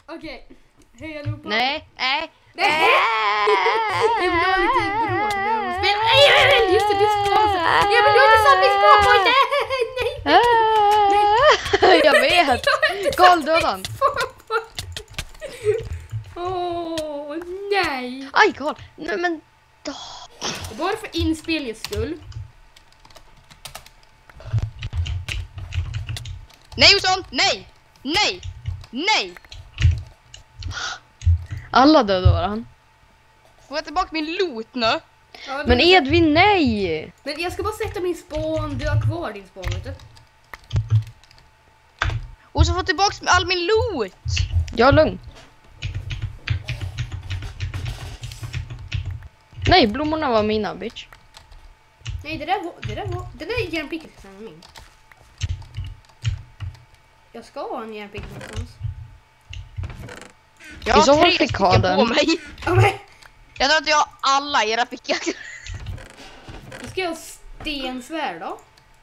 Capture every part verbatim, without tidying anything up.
Okej. Hej allihopa. Nej, nej. Nej. Jag vill ha lite bråk. Spela. Nej, just det, det skål. Jag vill ha det satt i spårpoint. Nej. Nej. Jag vet. Karl dödan. Åh, nej. Aj, Karl. Nej, men... Bara för inspelningens skull. Nej, Jonsson. Nej. Nej. Nej. Alla dödade varandra. Får jag tillbaka min loot nu? Ja, Men Edvin, nej. Men jag ska bara sätta min spawn. Du har kvar din spawn, vet du? Och så få tillbaka all min loot. Ja, lugn. Nej, blommorna var mina, bitch. Nej, det där var... Det där var... Det där är järnpicket som är min. Jag ska ha en järnpick någonstans. Jag har tre stycken på mig. Okay. Jag tror att jag har alla era pickaxar. Då ska jag ha stensvärd då.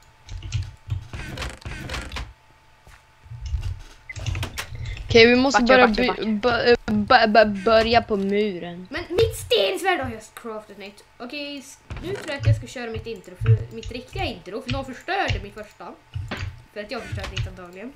Okej, vi måste Backar, börja backar, backar. B- b- börja på muren. Men mitt stensvärd har jag craftat nytt. Okej, nu tror jag att jag ska köra mitt intro. För mitt riktiga intro. För någon förstörde mitt första. För att jag förstörde det antagligen.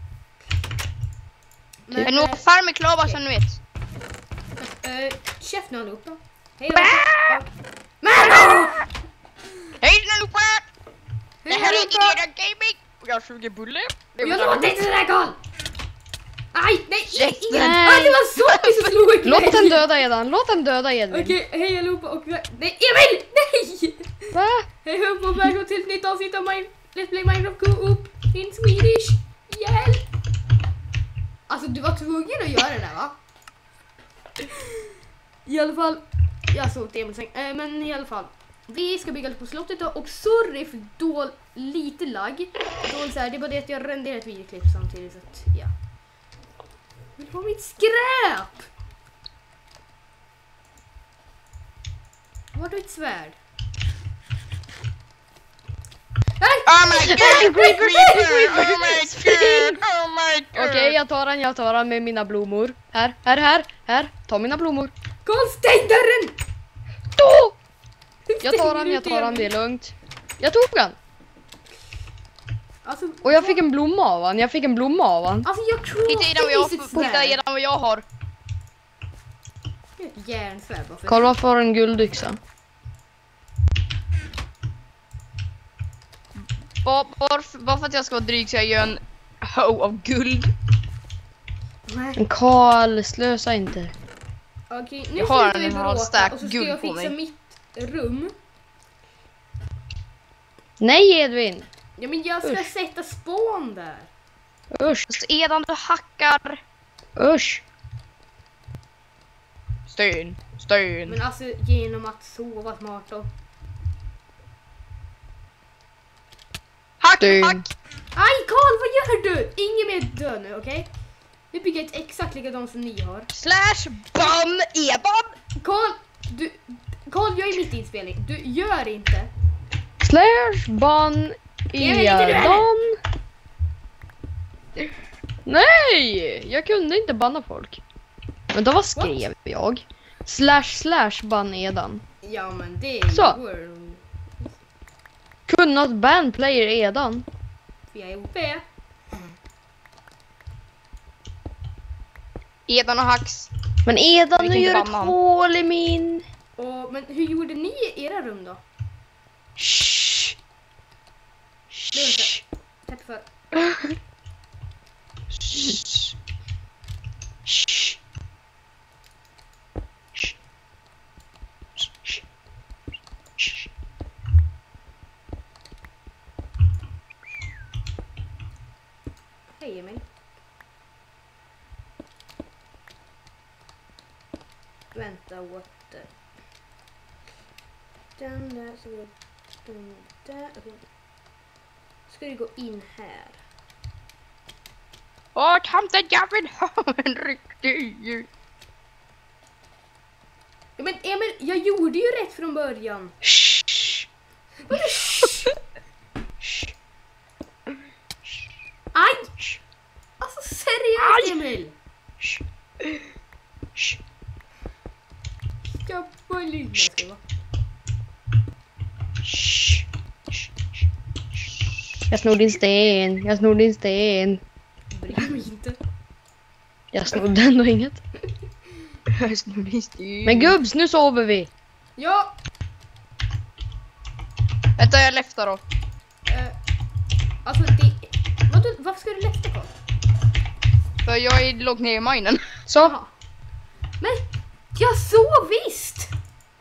Men, är nog farm är klar bara som ni vet. Uh, Käft nu allihopa. Hej då. Mano! Hej allihopa! Det här är Edera Gaming. Och jag suger bulle. Och jag låter inte sådär, Karl! Aj, nej, nej, nej. Aj, det var zombie som slog mig. Låt den döda Edan, låt den döda Edvin. Okej, okay, hej allihopa och... Nej, Emil! Nej! Va? Hej allihopa och välkommen till ett nytt avsnitt av Mine... Let's Play Minecraft Co-op in Swedish. Hjälp! Alltså, du var tvungen att göra det där, va? I alla fall... Jag såg till Emil säng. Äh, men i alla fall... Vi ska bygga på slottet då, och sorry för då lite lagg. Då så här, det är bara det att jag renderar ett videoklipp samtidigt så att, ja. Vill du ha mitt skräp? Var du ett svärd? Oh my god! Oh my god! Oh my god! Okej, jag tar den, jag tar den med mina blommor. Här, här, här, här. Ta mina blommor. Karl, stäng dörren! Då! Jag tar den, jag tar den, det är lugnt. Jag tog den. Alltså, och jag fick en blomma av han, jag fick en blomma av han. Alltså jag tror Hitta redan vad jag, hitta redan vad jag har. Ett järnsvärd bara för... Karl, varför har en guldyxa? Bara, bara, bara för att jag ska vara dryg så jag gör en ho av guld. Nej. En Karl, slösa inte. Okej, nu jag har slutar vi en halv bråka stack och så ska guld jag på fixa mig. mitt rum. Nej, Edvin. Ja, men jag ska Usch. sätta spån där. Usch. Edan, du hackar. Usch. Sten, sten. Men alltså genom att sova smart då. Hack, Sten. hack. Aj, Karl, vad gör du? Ingen mer dö nu, okej? Okay? Vi bygger ett exakt likadant som ni har. Slash bam Edan. Karl, du... Karl, jag är mitt inspelning. Du gör inte. Slash ban Edan. Nej, jag kunde inte banna folk. Men då vad skrev What? jag? Slash slash ban Edan. Ja, men det är så. Ju... Kunnat ban player Edan. Vi är O P. Edan och hacks. Men Edan, nu gör ett hål i min. Och, men hur gjorde ni i era rum då? Shh. Shh. Tack för. Shh. Shh. Shh. Shh. Hej Emil. Vänta, what the... Den där, så går den där. Ska du gå in här? Åh, tomten, jag vill ha en riktig... Ja, men Emil, jag gjorde ju rätt från början. Shh. Aj! Alltså seriöst, Emil! Skappa lilla ska va. Jag snor din sten. Jag snor din sten. Bryr mig inte. Jag snodde ändå inget. Jag snor din sten. Men gubbs, nu sover vi. Ja. Vänta, jag läftar då. Uh, alltså det... Vadå, varför ska du läfta på? För jag är lågt ner i minen. Så. Jaha. Men jag sov visst.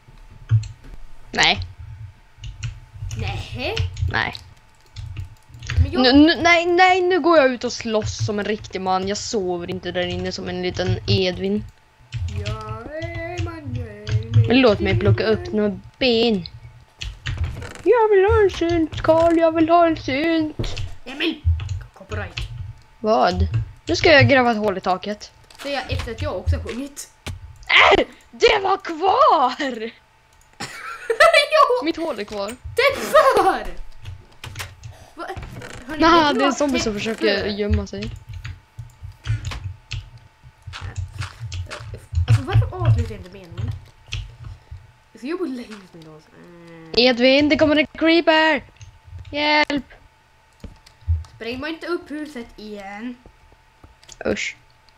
Nej. Nej. Nej. Men jag... Nu, nu, nej, nej, nu går jag ut och slåss som en riktig man. Jag sover inte där inne som en liten Edvin. Ja, man, Men låt mig plocka upp några ben. Jag vill ha en synt, Karl. Jag vill ha en synt. Emil! Copyright. Vad? Nu ska jag gräva ett hål i taket. Det är efter att jag också har sjungit. Äh, det var kvar! Jo! Mitt hål är kvar. Det för! Va? Hörni, Nej, vet du det är en vad? zombie som Det försöker för. gömma sig. Alltså varför avslutar jag inte meningen? Så jag bor längst med oss. Mm. Edvin, det kommer en creeper! Hjälp! Spräng bara inte upp huset igen. Usch.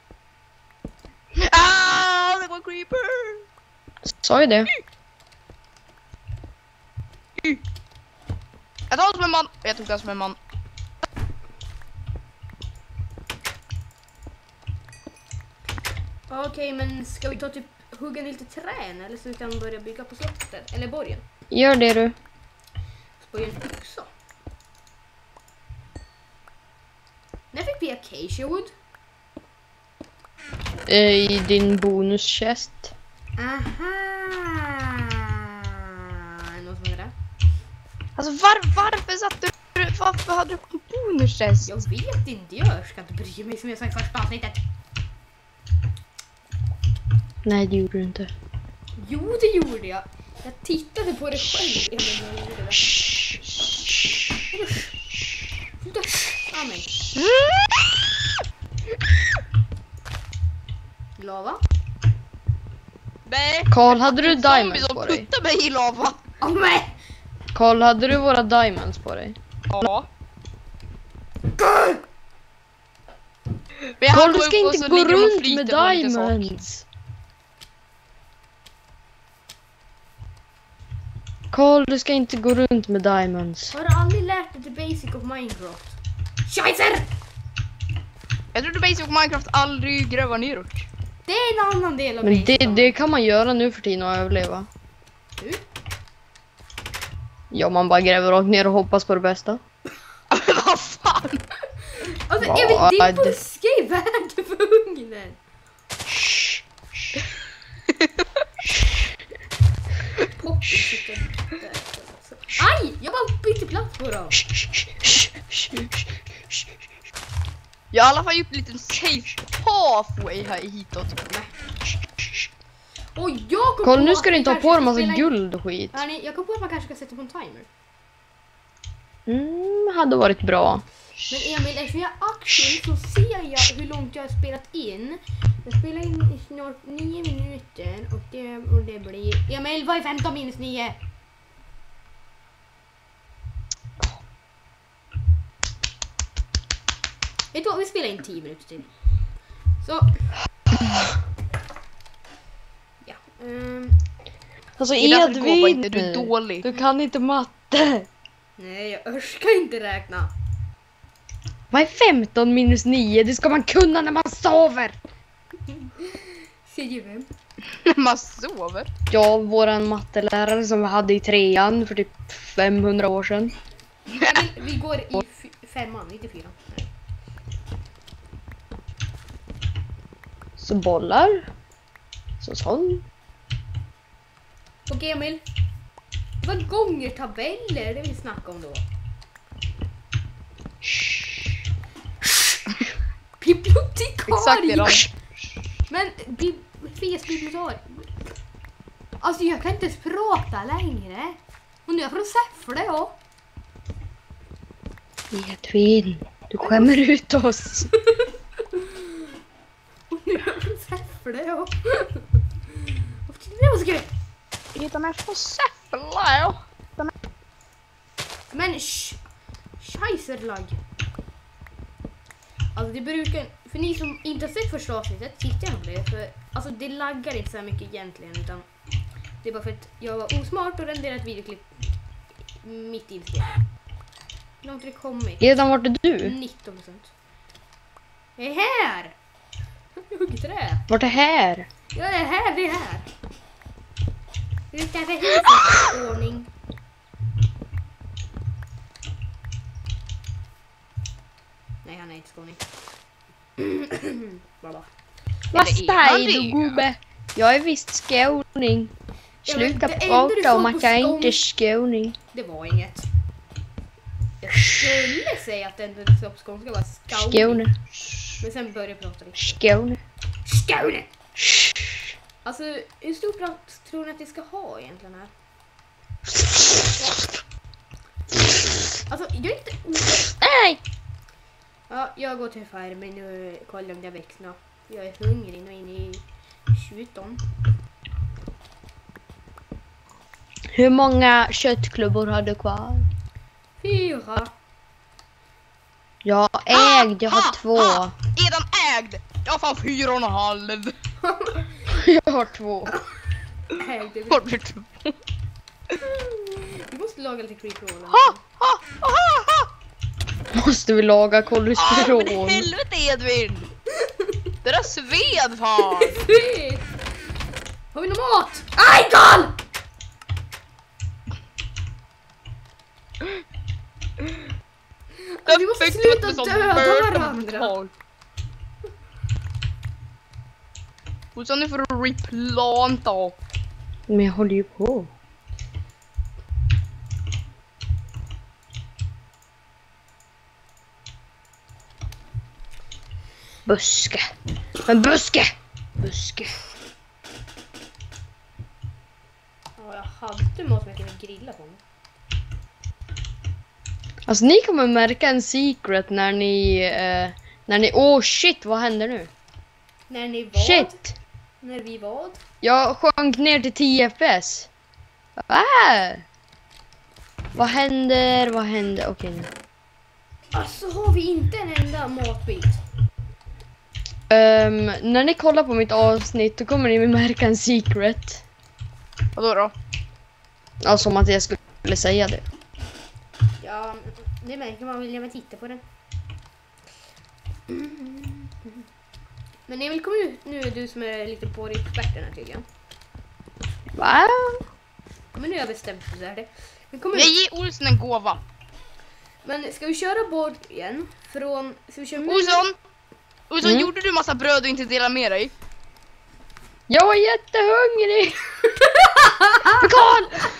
Ah, det var creeper! Sa ju det. Jag tar det som en man. Jag tog det som en man. Okej, men ska vi ta typ hugga ner lite trän eller så vi kan börja bygga på slottet eller borgen? Gör det du. Borgen också. När fick vi acacia wood? I din bonuschest. Aha! Någon som är det? Alltså var, varför satt du... Varför hade du en bonustest? Jag vet inte, jag ska inte bry mig som jag sa i första avsnittet. Nej, det gjorde du inte. Jo, det gjorde jag. Jag tittade på det själv innan jag gjorde det. Sluta. Amen. Lava? Nej. Karl, hade du Zombie diamonds som på dig? puttar mig i lava. Amen! Karl, hade du våra diamonds på dig? Ja. Karl, du ska inte gå runt med diamonds. Karl, du ska inte gå runt med diamonds. Har du aldrig lärt dig the basic of Minecraft? Scheißer! Jag trodde Basic of Minecraft aldrig gräva neråt. Det är en annan del av Men basic det, of det kan man göra nu för tiden och överleva. Hur? Ja, man bara gräver rakt ner och hoppas på det bästa. Vad fan? Alltså, Vad? jag vet, din buske är värd för ugnen. Poppy sitter där. Aj! Jag bara bytte plats på dem. Jag har i alla fall gjort en liten safe pathway här hitåt. Och jag kom Karl, på nu att ska du vi inte ha kanske på dig ska massa spela in- guld och skit. Hörni, jag kom på att man kanske ska sätta på en timer. Mm, hade varit bra. Men Emil, eftersom jag är aktiv så ser jag hur långt jag har spelat in. Jag spelar in i snart nio minuter och det, och det blir... Emil, vad är femton minus nio? Vet du vad, vi spelar in tio minuter till. Så... Ja. Um, Alltså Det är därför det går bara Edvin, inte, du är dålig. du kan inte matte. nej, jag örskar inte räkna. Vad är femton minus nio? Det ska man kunna när man sover. Säger vem? När man sover. Ja, våran mattelärare som vi hade i trean för typ femhundra år sedan. Emil, vi går i f- femman, inte fyran. Nej. Så bollar. Så sån. Och Emil, vad gånger tabeller det vi snackar om då? Bibliotekarie! Exakt det. Men bi- Fias bibliotekarie. Alltså jag kan inte ens prata längre. Och nu är jag från Säffle, ja. Edvin, du skämmer ut oss. Och nu är jag från Säffle. för det, ja. Varför tyckte det var så kul? De är så säffla, ja. Men sh- scheisserlag. Alltså det brukar, för ni som inte har sett första avsnittet, titta gärna på det. För alltså det laggar inte så här mycket egentligen, utan det är bara för att jag var osmart och renderade ett videoklipp mitt i inspelningen. Hur långt har det kommit? Edan, vart är du? nitton procent. Jag är här! Jag hugger trä. Vart är här? Jag är här, det är här. Utanför husets ordning. Nej, han är inte skåning. Baba. Vad Eller är han säger du, det? gubbe? Jag är visst skåning. Ja, Sluta men det enda du prata om får att på jag skåning- inte är skåning. Det var inget. Jag skulle säga att den du sa på skånska var skåning. Skåne. Men sen började jag prata riktigt. Skåne. Skåne! Alltså, hur stor plats tror ni att vi ska ha egentligen här? Alltså, jag är inte... Nej! Ja, jag går till farmen nu och kollar om det växlar. Jag är hungrig nu inne i tjugoton. Hur många köttklubbor har du kvar? Fyra. Jag ägde, jag har Ha, två. ha. Edan ägd. Jag har fan fyra och en halv. Jag har två. Nej, det Har du två? Vi måste laga lite creepy-roll. Ha, ha, ha, ha. Måste vi laga Ah, kolesterol? men helvete Edvin. Det där sved fan. Shit! Har vi någon mat? Aj, gal! Vi måste sluta döda varandra. Och så nu får du replanta. Men jag håller ju på. Buske. Men buske! Buske. Ja, jag hade mat som jag kunde grilla på mig. Alltså ni kommer märka en secret när ni... Eh, när ni... Åh oh, shit, vad händer nu? När ni vad? Shit! När vi vad? Jag sjönk ner till tio F P S. Ah! Vad händer? Vad händer? Okej nu. Alltså har vi inte en enda matbit. Um, när ni kollar på mitt avsnitt då kommer ni märka en secret. Vadå då? Ja, som att jag skulle säga det. Ja, det märker man väl när man tittar på den. Men Emil, kom ut nu, du som är lite på experten här tydligen. Va? Men nu har jag bestämt för så här det. Men kom Jag ut. ger Olsson en gåva. Men ska vi köra bort igen? Från... Ska vi köra Olsson! Olsson, Mm. gjorde du massa bröd och inte delade med dig? Jag är jättehungrig! Karl!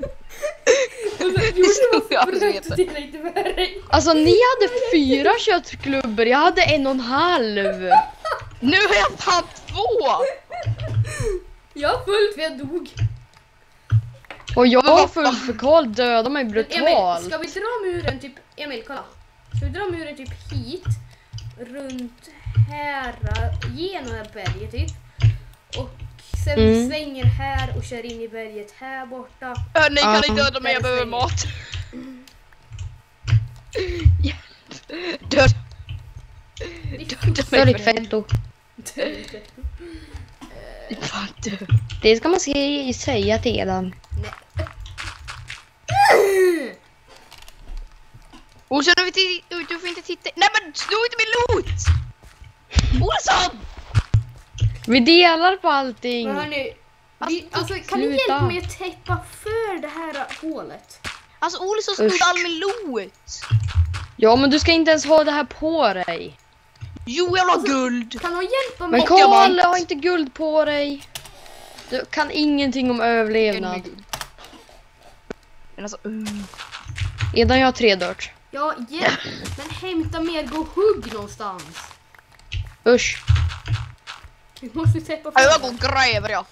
Ja, jag vet det. Det är inte värre. Alltså ni hade fyra köttklubbor, jag hade en och en halv. Nu har jag fan två! Jag har fullt för jag dog. Och jag Men var vad full fan? för Karl dödade mig Men brutalt. Emil, ska vi dra muren typ... Emil, kolla. Ska vi dra muren typ hit? Runt här, genom det här berget typ. Och sen Mm. svänger här och kör in i berget här borta. Hörni, kan Ja. ni döda mig? Jag Där behöver svänger. mat. Död. Döda Det är mig ditt för fetto. fan död. Det ska man se, säga till Edan. Nej. Olsson, du, du, du får inte titta. Nej men, slå inte min loot! Olsson! Vi delar på allting. Men hörni, vi, alltså, kan sluta. ni hjälpa mig att täppa för det här hålet? Alltså Olsson snodde Usch. all min loot. Ja, men du ska inte ens ha det här på dig. Jo, jag la guld. Kan någon hjälpa mig? Men Och jag Karl, vann. har inte guld på dig. Du kan ingenting om överlevnad. Men alltså, uh. Edan, jag har tre dirt. Ja, hjälp. Men hämta mer, gå och hugg någonstans. Usch. Vi måste täppa Ja, för jag det. går och gräver jag.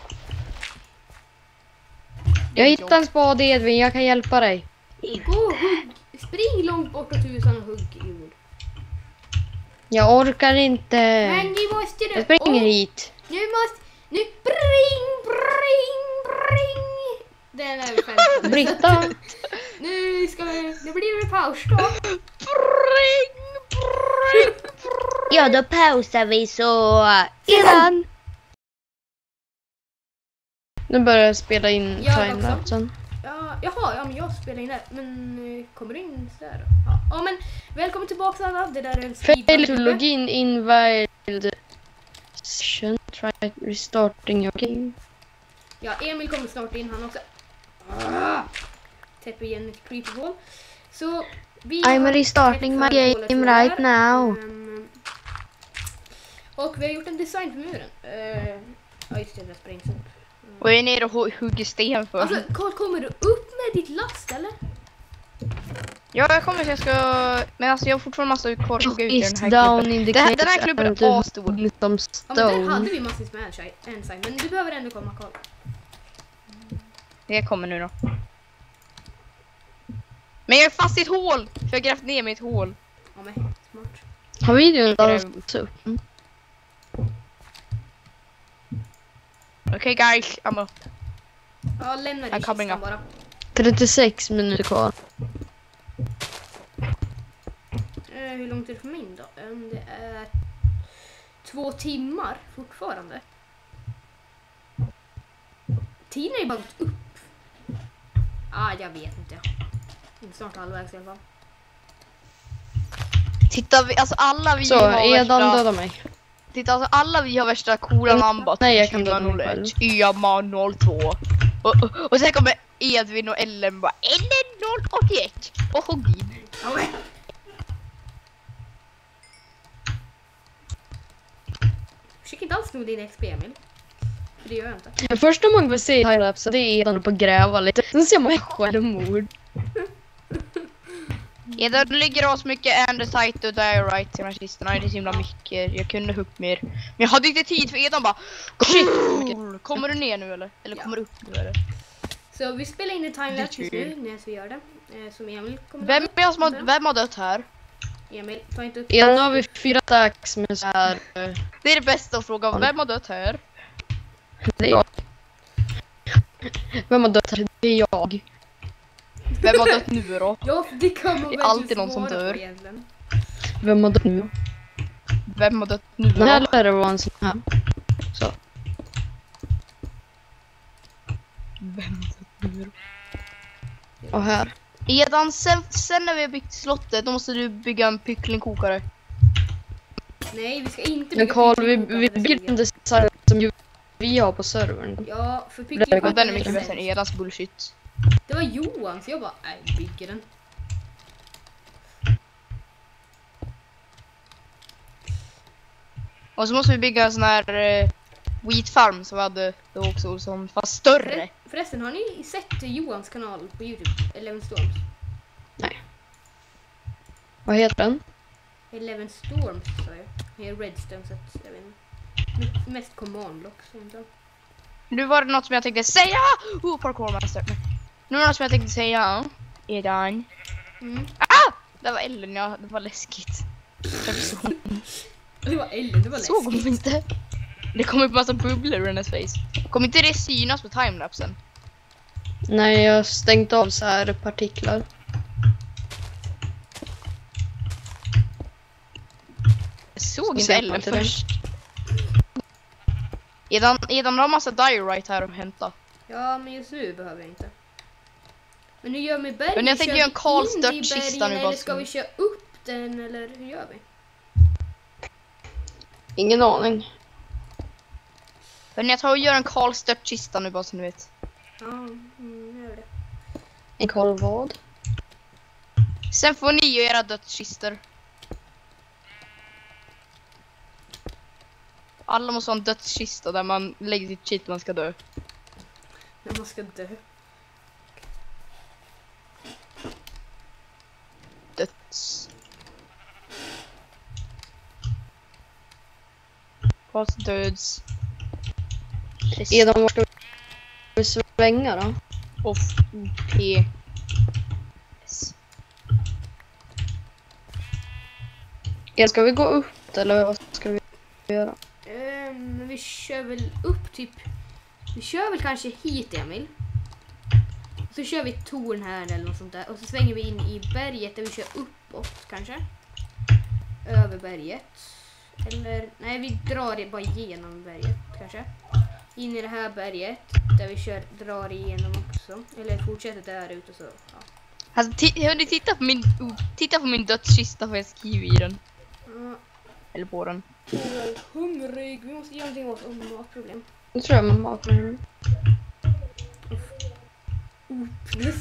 Jag hittade en spade, Edvin, jag kan hjälpa dig. Gå och hugg. Spring långt bort och tusan och hugg jord. Jag orkar inte. Men vi måste... Jag springer Åh, hit. vi Nu måste... Nu, bring, bring, bring. Den är skämt. Britta! Nu ska vi... Nu blir det paus då. Bring, bring, bring. Ja, då pausar vi så... Sedan! Nu börjar jag spela in Jag timelapsen. Ja, jaha, ja men jag spelar in där. Men uh, kommer du in så där då? Ja, ja men välkommen tillbaka alla. Det där är en Fail to speedrun. login invalid session. Try restarting your game. Ja, Emil kommer snart in han också. Ah, täpper igen ett creepy hole. Så vi I'm har restarting my täppt för hålet game här. right now. Um, och vi har gjort en design för muren. Uh, ja just det, det sprängs upp. Och jag är nere och hu- hugger sten för. Alltså Carl, kommer du upp med ditt last eller? Ja, jag kommer så jag ska... Men alltså jag har fortfarande massa kvar att hugga ut i Is den här down klubben. in the Den här, cave den här klubben and är asstor. some Ja men där hade stone. vi massvis med ensign. Men du behöver ändå komma Carl. Det kommer nu då. Men jag är fast i ett hål! För jag har grävt ner mig i ett hål. Ja men smart. Har videon ladats upp? Okej okay, guys, I'm up. Ja, lämna I'm dig coming kistan up. bara. trettiosex minuter kvar. Eh, hur långt är det för min då? Um, det är två timmar fortfarande. Tiden är ju bara gått upp. Ah, jag vet inte. Snart halvvägs i alla fall. Titta, vi, alltså alla vi Så, har Edan värsta... dödar mig. Titta, alltså alla vi har värsta coola namn bara. Nej, jag kan döda mig själv. Ema noll två. Och, och, och sen kommer Edvin och Ellen bara Ellen noll åttioett. Och Hoggin. Ja, men. Försök inte alls sno din X P, Emil. För det gör jag inte. Den första gången vi ser timelapse, det är Edan på att gräva lite. Sen ser man självmord. Edan ligger oss mycket andesite och diorite i de här kistorna. Det är så himla mycket. Jag kunde hugga mer. Men jag hade inte tid för Edan bara cool. Kommer du ner nu eller? Eller Ja. kommer du upp nu eller? Så vi spelar in en timelapse Det är just nu när vi gör det. Eh, som Emil kommer Vem, att är som har, vem har dött här? Emil, ta inte upp. Ja, nu har vi fyra stacks med så här. eh, Det är det bästa att fråga. Vem har dött här? Det är jag. Vem har dött här? Det är jag. Vem har dött nu då? Ja, det kan man Det är väl alltid någon som svara på dör. egentligen. Vem har dött nu? Vem har dött nu Den då? här lär det vara en sån här. Så. Vem har dött nu då? Och här. Edan, sen, sen när vi har byggt slottet, då måste du bygga en kycklingkokare. Nej, vi ska inte Men Carl, vi, kycklingkokare, vi det ska bygger vi en göra. design som ju vi har på servern. Ja, för Och Och kycklingkokare den är mycket sämst. bättre än Edans bullshit. Det var Johan, så jag bara, nej, bygger den. Och så måste vi bygga en sån här eh, wheat farm som vi hade då också, som fast större. Förre- Förresten, har ni sett Johans kanal på YouTube? Eleven Storms? Vad heter den? Eleven Storms, sa jag. Det är Redstone, så att jag vet inte. M- Mest command blocks egentligen. Nu var det något som jag tänkte säga! Oh, parkourmaster. Nu var det något som jag tänkte säga. Edan. Mm. Ah! Det var Ellen, ja. Det var läskigt. Jag såg, Det var Ellen, det var såg hon läskigt. inte? Det kom upp massa bubblor ur hennes face. Kommer inte det synas på timelapsen? Nej, jag har stängt av så här partiklar. Jag såg Ska inte se Ellen på till först. Edan, Edan har massa diorite här att hämta. Ja, men just nu behöver jag inte. Men nu gör vi bergen. Men jag tänker Kör göra en vi Karl in i Stört-kista bergen, nu bara eller ska som- vi köra upp den, eller hur gör vi? Ingen aning. Men jag tar och gör en Karl Stört-kista nu bara så ni vet. Ja, mm, gör det. En koll vad? Sen får ni göra dödskistor. Alla måste ha en dödskista där man lägger sitt shit man ska dö. När man ska dö. Döds. Fast döds. Edan, var ska vi svänga då? Off. P. S. Edan, ska vi gå upp eller vad ska vi göra? Um, vi kör väl upp typ... Vi kör väl kanske hit, Emil. Och så kör vi torn här eller något sånt där. Och så svänger vi in i berget där vi kör uppåt kanske. Över berget. Eller, nej vi drar det bara igenom berget kanske. In i det här berget där vi kör, drar igenom också. Eller fortsätter där ute och så, ja. Alltså, hörni, titta på min, oh, titta på min dödskista för jag skriver i den. Mm. Eller på den. Jag är hungrig, vi måste göra någonting åt om matproblem. Nu tror jag man matproblem. Plus.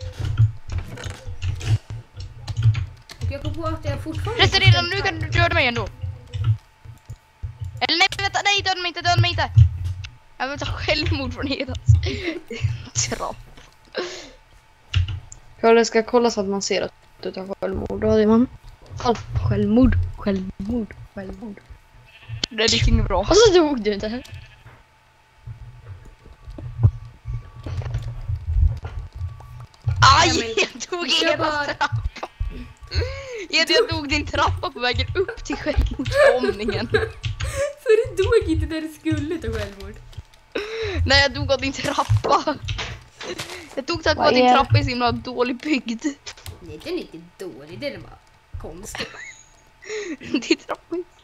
Och jag kom på att jag fortfarande... Förresten redan nu kan du döda mig ändå. Eller nej, vänta, nej, döda mig inte, döda mig inte. Jag vill ta självmord från Edans. Trapp. Jag ska kolla så att man ser att du tar självmord. Då är man... Oh, självmord, självmord, självmord. Det är inget bra. Och så dog du inte. Aj, jag tog Edans trappa. Jag tog din trappa på vägen upp till självmordsbombningen. Så du dog inte där du skulle ta självmord? Nej, jag dog av din trappa. Jag tog tack vare att din trappa är så himla dålig byggd. Nej, den är inte dålig, den är bara konstig. Din trappa är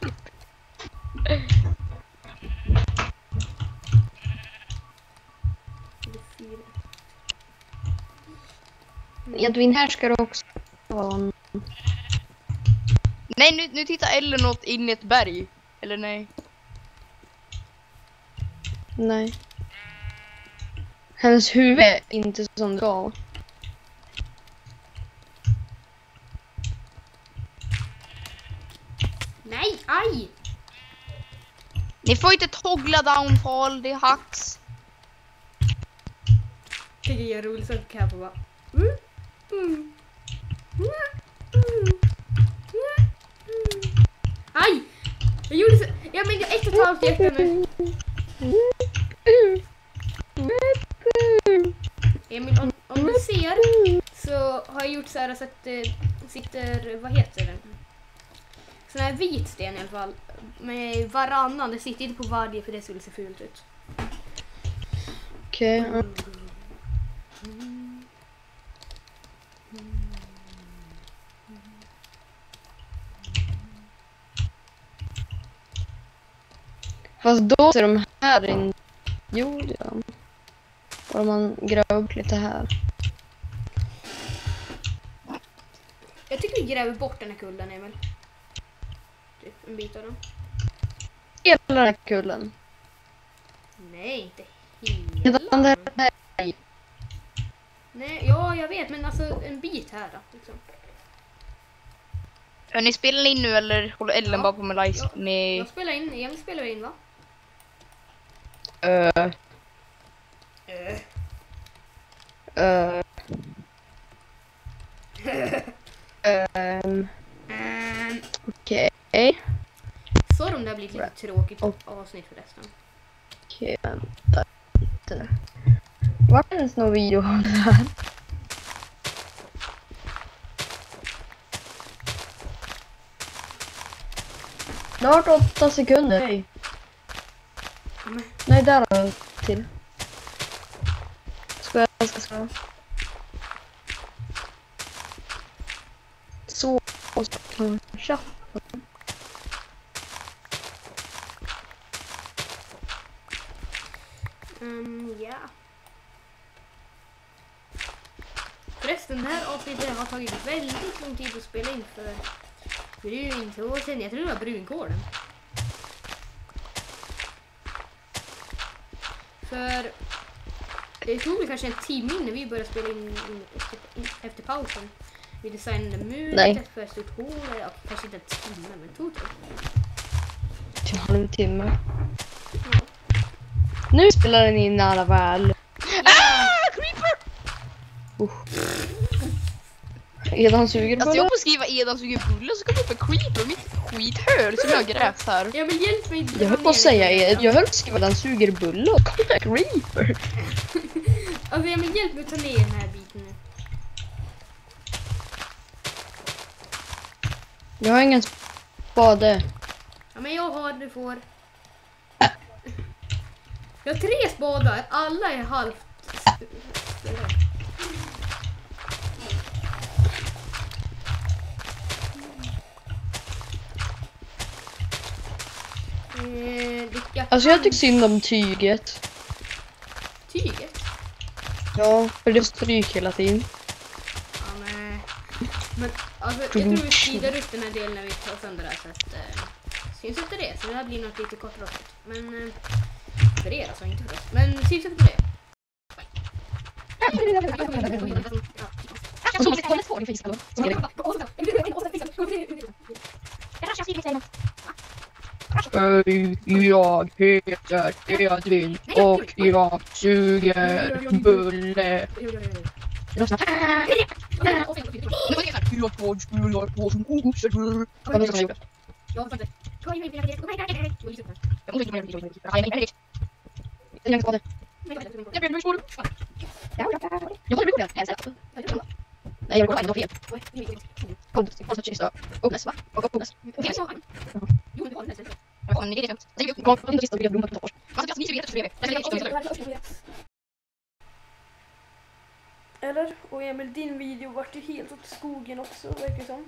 Edvin, här ska du också vara. Nej, nu, nu tittar Ellen åt in i ett berg. Eller nej? Nej. Hennes huvud är inte som det ska. Nej, aj! Ni får inte toggla downfall, det är hacks. Tycker jag är roligt så kan jag få bara... Mm, mm, mm, mm, mm. Aj! Jag gjorde så... Jag menar ett och ett halvt hjärta nu. Emil, om, om du ser så har jag gjort så här så att det sitter... Vad heter den? Sån här vit sten i alla fall. Med varannan. Det sitter inte på varje för det skulle se fult ut. Okej. Okay. Fast då ser de här in. Jo, ja. Och man gräver upp lite här. Jag tycker vi gräver bort den här kullen, Emil. Typ en bit av den. Hela den här kullen. Nej, inte hela. Den där här. Nej, ja, jag vet, men alltså en bit här då, liksom. Är ni spelar in nu eller håller Ellen Ja. bara på med live? Ja, Med... jag spelar in, Emil spelar in, va? Uh, Uh. uh, um, Um, Okej. Okay. så har de där blivit lite tråkigt Och- avsnitt förresten. Okej, vänta lite. Vart är ens någon video av det här? Det har varit åtta sekunder. Nej, Men, Nej där har jag till. Ska jag, ska, ska. Så, och så kanske. um, ja. Förresten, det här avsnittet har tagit väldigt lång tid att spela in för brunkålen. Jag tror det var brunkålen. För det tog väl kanske en timme innan vi började spela in, in, efter, in efter pausen. Vi designade muret för ett stort hål. Ja, kanske inte en timme, men tog det. Till en halvtimme. Nu spelar den in alla väl. Ah! Creeper! Uh. Edan suger Alltså bulle. jag får skriva Edan suger bulle så kommer det upp en creeper mitt skithöl som jag har grävt här. Ja, men hjälp mig. Jag höll på att säga, jag, jag höll på att skriva den suger bulle och kom en creeper. Alltså, ja, men hjälp mig att ta ner den här biten nu. Jag har ingen spade. Ja, men jag har, du får. Jag har tre spadar, alla är halvt. Eh, alltså jag tycker synd om tyget. Tyget? Ja, för det stryk hela tiden. Ja, men, men alltså, jag tror vi speedar upp den här delen när vi tar sönder det här, så att eh, syns inte det, så det här blir något lite kortrådigt. Men eh, för er alltså, inte för oss. Men syns inte på det. Hej, jag heter Edvin och jag suger bulle. Jag tror Nej, jag går ändå fel. Konstigt, konstigt kista. Uppnäs, va? Och uppnäs. Ja, men det är det. Det är ju konstigt kista och bygga blommor på toppors. Man ska snisa vidare bredvid. Eller? Och Emil, din video vart ju helt åt skogen också, verkar som.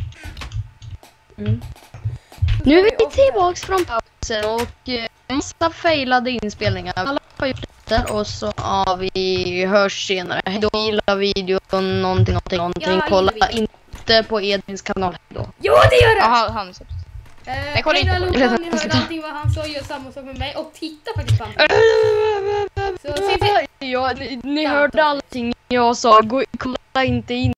Mm. Nu är vi tillbaks från pausen och en massa failade inspelningar. Alla har gjort det och så ja, vi hörs senare. Då gillar videon någonting, någonting, någonting. Ja, kolla video. inte på Edvins kanal då. Jo, det gör det! Jaha, han sett. Eh, Nej, kolla inte på det. det. Ni hörde allting vad han sa, gör samma sak med mig och titta faktiskt på honom. Så, se, se. Ja, ni, ni hörde allting jag sa. Gå, kolla inte in